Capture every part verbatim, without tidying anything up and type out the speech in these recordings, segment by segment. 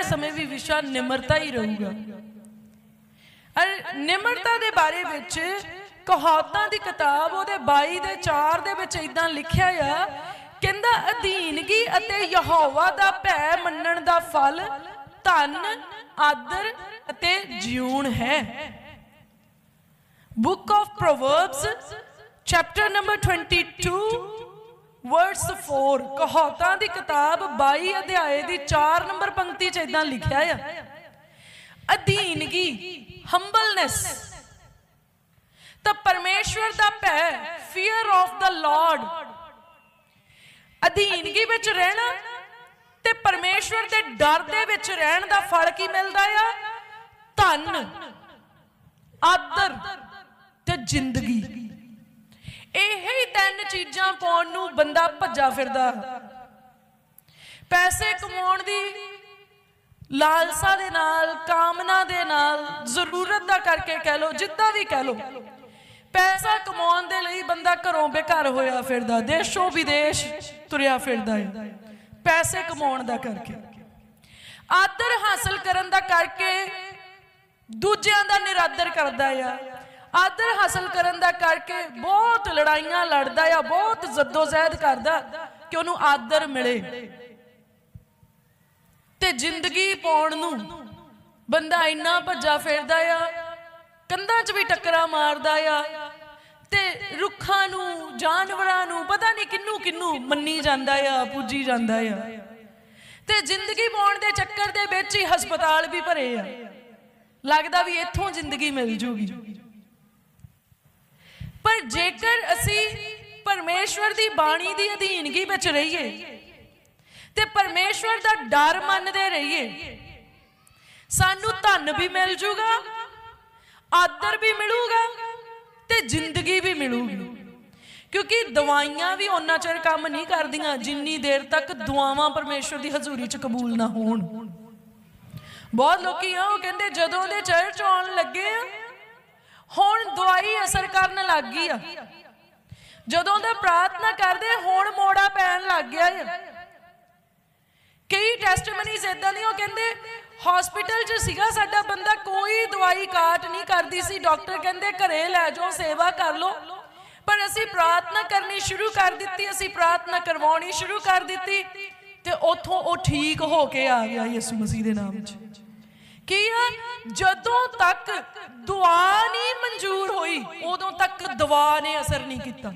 समय भी विषय निमरता ही रहूगा। और निमरता दे बारे विच कहावतां दी किताब उहदे बाई दे चार दे विच इदां लिखिया आ, कहंदा अधीनगी अते यहोवा दा भै मन्नण दा फल धन आदर अते जीउण है। Book of Proverbs chapter number twenty two verse four, कहावतां दी किताब बाई अध्याय दी चार नंबर पंक्ति च इदां लिखिया है, अधीनगी हंबलनेस तो परमेश्वर दा भै फियर ऑफ द लॉर्ड, अधीनगी विच रहना ते परमेश्वर दे डर दे विच रहन दा फल की मिलदा आ, धन आदर ते जिंदगी। यही तीन चीजां पाउण नूं बंदा भज्जा फिरदा, पैसे कमाउण दी लालसा दे नाल, कामना दे नाल, जरूरत दा करके कह लो, जिद्दां भी कह लो, पैसा कमाउण दे लई बंदा घरों बेघर होया फिरदा, देशों विदेश तुरिया फिरदा है पैसे कमाउण दा करके, आदर हासिल करन दा करके दूजियां दा निरादर करदा है, आदर हासिल करन दा करके बहुत लड़ाइयां लड़दा या बहुत जद्दोजहद करदा कि उहनूं आदर मिले, ते जिंदगी पाउण नूं बंदा इन्ना भज्जा फिरदा आ, कंधां च भी टक्करां मारदा आ, ते रुखां नूं जानवरां नूं पता नहीं किन्नू किन्नू मन्नी जांदा आ, पूजी जांदा आ, ते जिंदगी पाउण दे चक्कर दे विच ही हस्पताल भी भरे आ, लगदा भी इत्थों जिंदगी मिल जूगी। पर जेकर असी परमेश्वर दी बाणी दी अधीनगी विच रहीए ते परमेश्वर दा डर मनदे रहीए, सानू धन भी मिल जूगा, आदर भी मिलूगा ते जिंदगी भी मिलूगी। क्योंकि दवाइयां भी उन्ना चिर काम नहीं करदियां जिन्नी देर तक दुआवां परमेश्वर दी हजूरी च कबूल ना होण। बहुत लोग कहते जदों दे चर्च आउण लगे आ हुण दवाई असर करन लग गई आ, जदों दे प्रार्थना करदे हुण मोड़ा पैण लग गया है। कई टेस्टमनीज इदां दी कहंदे हॉस्पिटल च सीगा साडा बंदा, कोई दवाई काट नहीं करदी सी, डॉक्टर कहंदे घरे लै जाओ सेवा कर लो, पर असी प्रार्थना करनी शुरू कर दित्ती, असी प्रार्थना करवाउणी शुरू कर दित्ती ते उथों वो ठीक हो के आ गया यीशु मसीह दे नाम च। की जदों तक दुआ नहीं मंजूर हुई उदों तक दवा ने असर नहीं किया।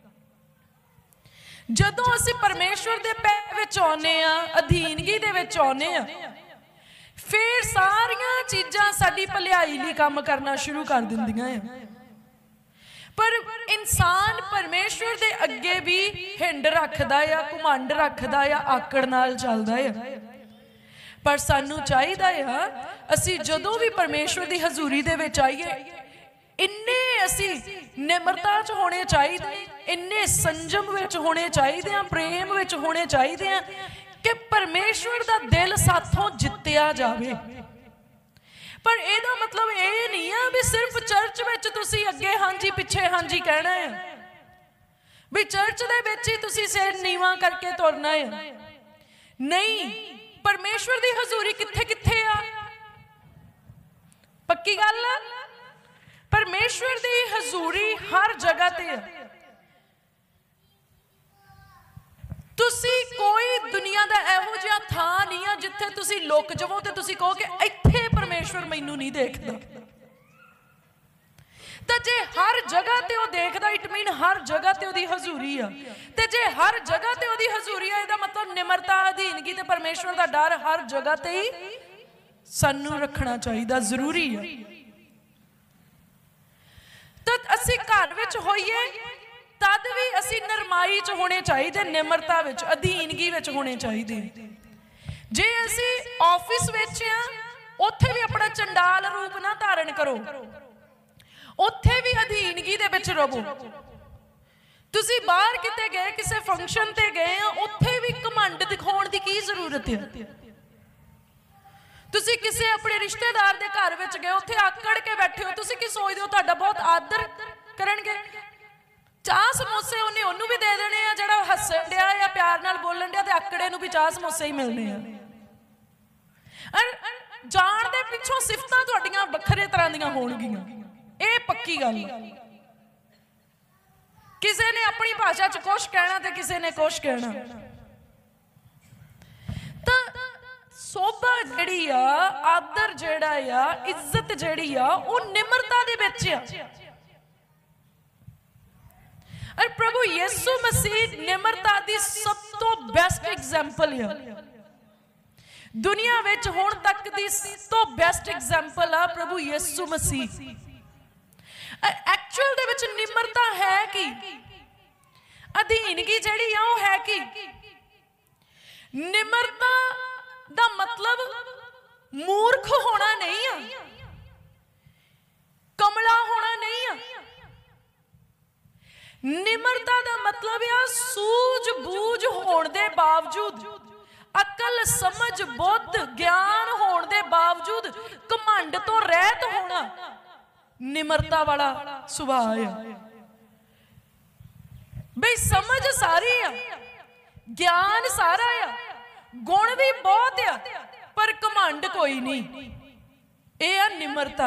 जदों असी परमेश्वर दे पै विच आउणे आ, अधीनगी दे विच आउणे आ, फिर सारियां चीज़ां साडी भलाई लई काम करना शुरू कर दिंदियां हैं। पर इंसान परमेश्वर दे अगे भी हिंड रखदा या घुमंड रखदा या आकड़ नाल चलदा है। पर सानू चाहिदा है असी जदों भी परमेश्वर दी हजूरी दे विच आईए इन्ने असी निमरता च होने चाहिए, इन्ने संजम विच होने चाहिए, प्रेम विच होने चाहिए कि परमेश्वर दा दिल साथों जित्तिया जावे। पर एदा मतलब ये नहीं है भी सिर्फ चर्च विच तुसी अगे हाँ जी पिछे हाँ जी कहना है, भी चर्च दे विच ही तुसी सिर नीवा करके तुरना है। नहीं, परमेश्वर दी हजूरी किथे किथे आ, पक्की गल है, परमेश्वर दी हजूरी हर जगह ते है। तुसी कोई दुनिया दा इहो जिहा थां नहीं है जिथे तुसी लुक जावो ते तुसी कहो कि इत्थे परमेश्वर मैनू नहीं देखदा। तो जे हर जगह ते वो देखदा इट मीन हर जगह ते ओदी हजूरी आ, ते जे हर जगह ते ओदी हजूरी आ इहदा मतलब निमरता अधीनगी ते परमेश्वर दा डर हर जगह ते ही सानू रखना चाहिए, जरूरी है। तो असी घर विच होइए तद भी असी नरमाई च होने चाहिए, निमरता विच अधीनगी विच होने चाहिए। जे असी ऑफिस विच आ उत्थे भी अपना चंडाल रूप ना धारण करो, उत्थे भी अधीनगी दे विच रहो। तुसी बाहर किते गए किसी फंक्शन ते गए आ उत्थे भी घमंड दिखाउण दी की जरूरत है। तुसी किसी अपने रिश्तेदार दे घर विच गए उत्थे आकड़ के बैठे हो, तुसी की सोचदे हो तुहाडा बहुत आदर करनगे। चाह समोसे उन्हें उन्नू भी दे देने आ जिहड़ा हस्सण दिया या प्यार नाल बोलन दिया, ते आकड़े नूं भी चाह समोसे ही मिलने आ। ਜਾਣ ਦੇ ਪਿੱਛੋਂ ਸਿਫਤਾਂ ਤੁਹਾਡੀਆਂ ਵੱਖਰੇ ਤਰ੍ਹਾਂ ਦੀਆਂ ਹੋਣਗੀਆਂ, ਇਹ ਪੱਕੀ ਗੱਲ। ਕਿਸੇ ਨੇ ਆਪਣੀ ਭਾਸ਼ਾ ਚ ਕੁਛ ਕਹਿਣਾ ਤੇ ਕਿਸੇ ਨੇ ਕੁਛ ਕਹਿਣਾ। ਤਾਂ ਸੋਭਾ ਜਿਹੜੀ ਆ, ਆਦਰ ਜਿਹੜਾ ਆ, ਇੱਜ਼ਤ ਜਿਹੜੀ ਆ, ਉਹ ਨਿਮਰਤਾ ਦੇ ਵਿੱਚ ਆ। और प्रभु यीशु मसीह निमरता दी सब तो बेस्ट एग्जाम्पल है। दुनिया विच हुण तक दी सब तो बेस्ट एग्जाम्पल आ प्रभु यीशु मसीह। एक्चुअल दे विच निमरता है कि अधीनगी जिहड़ी आ ओह है कि निमरता दा मतलब मूर्ख होना नहीं आ, कमला होना नहीं आ। निमरता का मतलब आ सूझ-बूझ होने के बावजूद, अकल समझ बुद्ध ज्ञान होने के बावजूद घमंड तो रहत होना निमरता वाला सुभाव है। बई समझ सारी आ, ज्ञान सारा आ, गुण भी बहुत आ, पर घमंड कोई नहीं। यह है निमरता।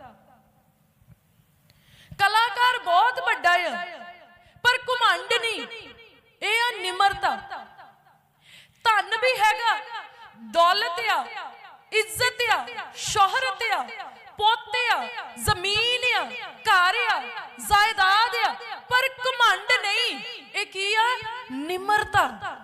कलाकार बहुत बड़ा है पर घमंड नहीं, यह है निमरता। धन भी हैगा, दौलत आ, इज्जत आ, शोहरत आ, पोते आ, जमीन आ, घर आ, जायदाद आ, पर घमंड नहीं। ये की आ? निमरता।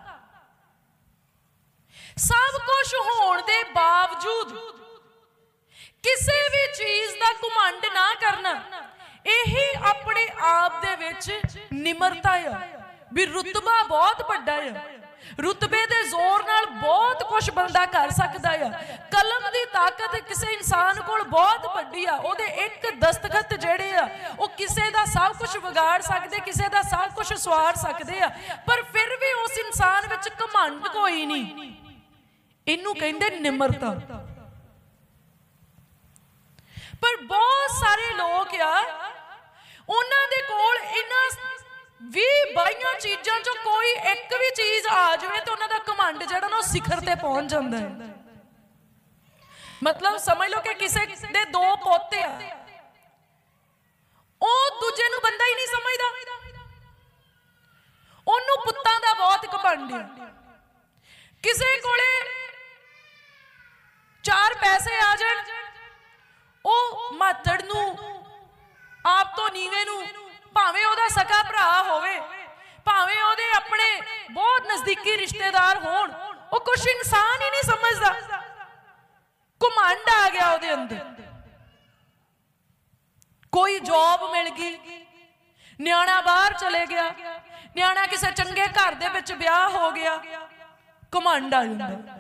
सब कुछ होने के बावजूद किसी भी चीज का घमंड ना करना, यही अपने आप दे विच निमरता है। भी रुतबा बहुत बड़ा है, रुतबे दे जोर नाल बहुत कुछ बंदा कर सकता है। कलम की ताकत किसी इंसान कोल बहुत बड़ी आ, ओदे एक दस्तखत जेड़े आ वो किसी का सब कुछ विगाड़ सकते, किसी का सब कुछ सवार सकते आ, पर फिर भी उस इंसान विच घमंड कोई नहीं। इनू कहंदे निमरता। पर बहुत सारे लोग आ उन्हां दे कोल इन्हां भी बाईयां चीज़ां चों कोई एक भी चीज़ आ जाए तो उन्हां दा घमंड जिहड़ा ना सिखर ते पहुंच जांदा है। मतलब समझ लो कि किसी दे दो पोते आ, ओ दूजे नूं बंदा ही नहीं समझदा, ओनू पुत्तां दा बहुत घमंड है। किसी कोले चार पैसे आ जाण, ओ मातड़ नूं आप तो नीवे नूं भावें ओहदा सका भरा होवे, भावें ओहदे अपने बहुत नजदीकी रिश्तेदार होण, ओ कुछ इंसान ही नहीं समझदा। घमंड आ गया ओहदे अंदर। कोई जॉब मिल गई, न्याणा बाहर चले गया, न्याणा किसी चंगे घर दे विच ब्याह हो गया, घमंड आ जांदा।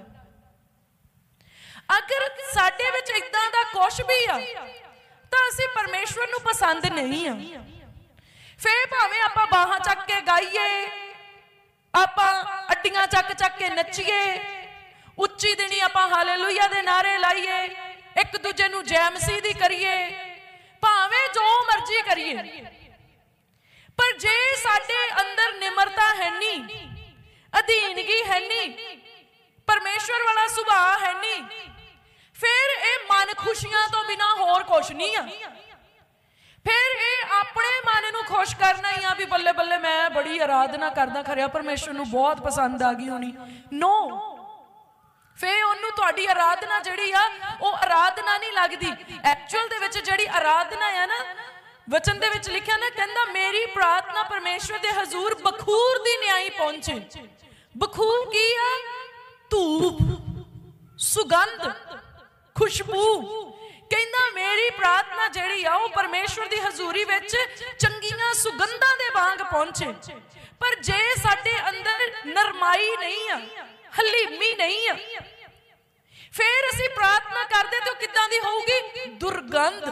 अगर साडे विच इदां दा कुछ भी आ तां असीं परमेश्वर नूं पसंद नहीं आ। फिर भावें आपां बाहां चक के गाइए, आपां अड्डियां चक चक के नच्चीए, उच्ची दिनी आपां हालेलुया दे नारे लाइए, एक दूजे नूं जय मसीह दी करिए, भावें जो मर्जी करिए, पर जे साडे अंदर निमरता है नहीं, अधीनगी है नहीं, परमेश्वर वाला सुभाव है नहीं, फिर ये मन खुशियां तो बिना होर कुछ नहीं आ। फिर ये अपने मन नूं खुश करना ही आ भी बल्ले बल्ले मैं बड़ी आराधना करदा, खरिया परमेश्वर नूं बहुत पसंद आ गई होनी। नो, फिर उन्होंने तुहाडी आराधना जिहड़ी आ वो आराधना नहीं लगदी। एक्चुअल दे विच जिहड़ी आराधना है ना, वचन दे विच लिखिया ना, कहंदा मेरी प्रार्थना परमेश्वर दे हजूर बखूर दी न्याई पहुंचे। बखूर की आ? धूप, सुगंध, खुशबू। कहंदा मेरी प्रार्थना जिहड़ी आ वो परमेश्वर दी हजूरी विच चंगियां सुगंधां दे वांग पहुंचे। पर जे साडे अंदर नरमाई नहीं आ, हलीमी नहीं आ, फिर असीं प्रार्थना करदे तो किदां दी होऊगी? दुर्गंध।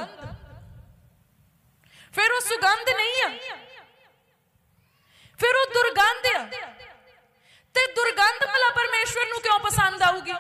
फिर वो सुगंध नहीं आ, फिर वो दुर्गंध आ। ते दुर्गंध भला परमेश्वर नूं क्यों पसंद आऊगी?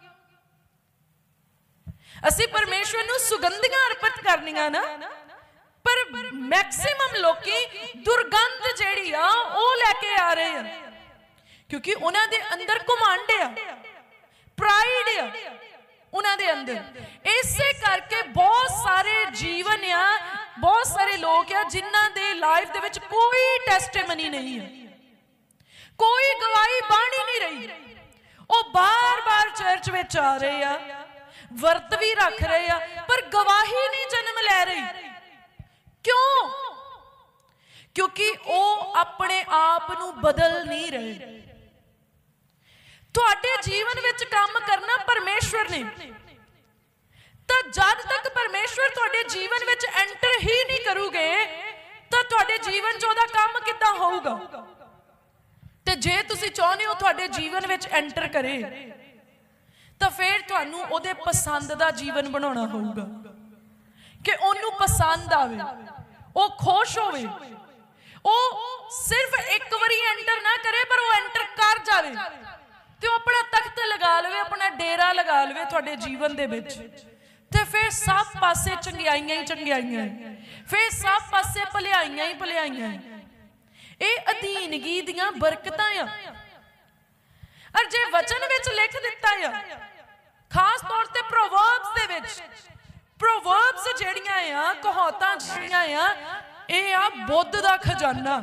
असीं परमेश्वर नूं सुगंधियां अर्पित करनियां ना, पर मैक्सिमम लोकी दुर्गंध जिहड़ी आ ओह लैके आ रहे हैं, क्योंकि उन्हां दे अंदर घमंड आ, प्राइड आ, दे अंदर। इसे करके बहुत सारे जीवन आ, बहुत सारे लोग आ जिन्हां दे लाइफ दे विच कोई टेस्टिमनी नहीं है, कोई गवाही बाणी नहीं रही। वो बार बार चर्च विच आ रहे आ, वर्त भी रख रहे आ, पर गवाही नहीं जन्म लै रही। क्यों? क्योंकि वो अपने आप नू बदल नहीं रहे। तुहाडे जीवन विच काम करना परमेश्वर ने, तो जद तक परमेश्वर तुहाडे जीवन विच एंटर ही नहीं करूगे तो तुहाडे जीवन च ओहदा काम किद्दां होऊगा? ते जे तुसीं चाहुंदे हो तुहाडे जीवन विच एंटर करे तो फिर तुहानूं ओहदे पसंद दा जीवन बनाउणा होऊगा कि ओनू पसंद आवे, ओ खुश होवे, ओ सिर्फ एक बारी एंटर ना करे पर वो एंटर कर जावे ते अपना तख्त लगा लवे, अपना डेरा लगा लवे तुहाडे जीवन दे विच। ते फिर सब पासे चंगियाइयां ही चंगियाइयां, फिर सब पासे भलाइयां ही भलाइयां। ये अधीनगी दियां बरकतां आ। और जे वचन विच लिख दिता है खास तौर ते प्रोवर्ब्स दे विच, प्रोवर्ब्स जिहड़ियां आ, कहावतां जिहड़ियां आ, ये आ बुद्ध दा खजाना,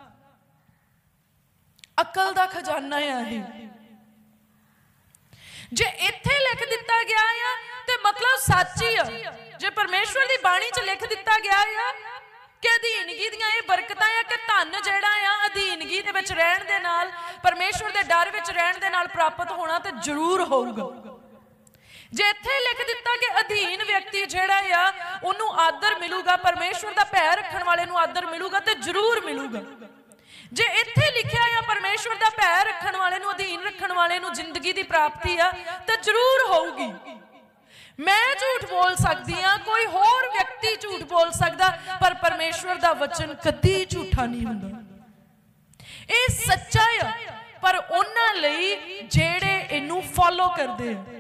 अकल दा खजाना आ। ये जे इत्थे लिख दिता गया है तो मतलब सच ही है। जे परमेश्वर दी बाणी च लिख दिता गया है कि अधीनगी दियां ये बरकतां है कि धन जिहड़ा आ अधीनगी दे विच रहण दे नाल, परमेश्वर दे डर विच रहण दे नाल प्राप्त होना तो जरूर होऊगा। जे इत्थे लिख दिता कि अधीन व्यक्ति जिहड़ा आ उहनूं आदर मिलूगा, परमेश्वर दा भय रखण वाले नूं आदर मिलूगा तो जरूर मिलूगा। जे इत्थे लिखिया आ परमेश्वर दा भय रखण वाले नूं, अधीन रखण वाले नूं जिंदगी दी प्राप्ति आ तो जरूर होऊगी। मैं झूठ बोल सकती हाँ, कोई होर व्यक्ति झूठ बोल सकता, पर परमेश्वर दा वचन कदी झूठा नहीं हुंदा। ये सच्चा है पर उन्हां लई जेड़े इनू फॉलो करदे।